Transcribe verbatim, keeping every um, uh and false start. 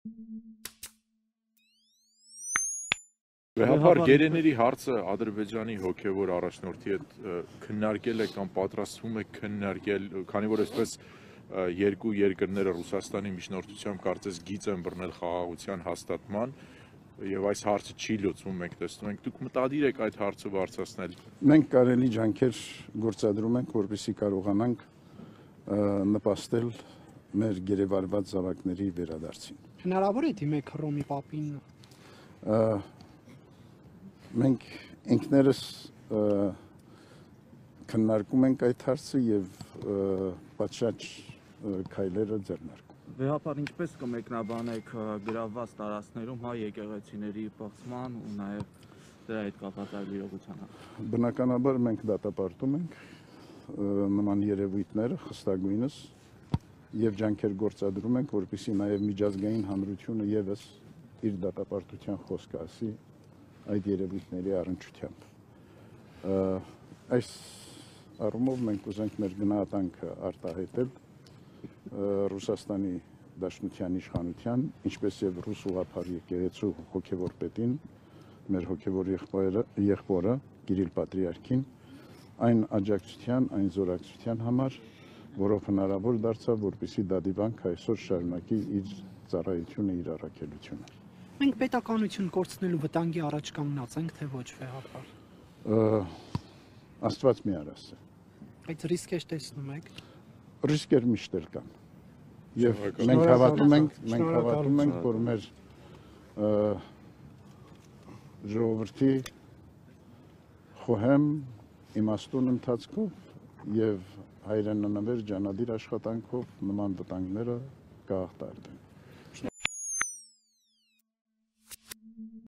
Վերհապար գերեների հարցը Ադրբեջանի հոգևոր առաջնորդի հետ քննարկել է կամ պատրաստվում է քննարկել, քանի որ այսպես երկու երկրները Ռուսաստանի միջնորդությամբ կարծես գիծ են բռնել խաղաղության հաստատման եւ այս հարցը չի լուծվում, մենք տեսնում ենք, դուք մտադիր եք այդ հարցը բարձրացնել։ Մենք կարելի ջանքեր գործադրում ենք, որպեսզի կարողանանք նպաստել մեր գերեվարված զավակների վերադարձին։ Հնարավոր է դիմեք Հռոմի Պապին։ Մենք ինքներս քննարկում ենք այդ հարցը եւ պատշաճ քայլերը ձեռնարկում։ Վերհապար ինչպես կմեկնաբանեք գրավված տարածքներում հայ եկեղեցիների պղծման ու նաեւ դրա հետ կապված այլ իրողության։ Բնականաբար մենք դատապարտում ենք նման երևույթները խստագույնս եւ ջանքեր գործադրում ենք, որպեսզի նաեւ միջազգային հանրությունը եւս իր դատապարտության խոսքը ասի այդ երևույթների առնչությամբ։ Այս առումով մենք ուզենք մեր գնահատանքը արտահայտել Ռուսաստանի Դաշնության իշխանության, ինչպես եւ ռուս ուղղափառ եկեղեցու հոգեվոր պետին, մեր հոգեվոր եղբորը Կիրիլ Պատրիարքին, այն աջակցության, այն զորակցության համար, որով հնարավոր դարձավ, որպեսզի Դադիվանք այսօր շարունակի իր ծառայությունը, իր առաքելությունը։ Մենք պետականություն կորցնելու վտանգի առաջ կանգնած ենք, թե ոչ Վերհապար։ Աստված մի արասը։ Այդ ռիսկեր տեսնում եք։ Ռիսկեր միշտ էլ կան։ Եվ մենք հավատում ենք, մենք հավատում ենք, որ մեր ժողովրդի խոհեմ իմաստուն ընթացքով եւ հայրենանվեր ջանադիր աշխատանքով նման վտանգները կհաղթահարվեն։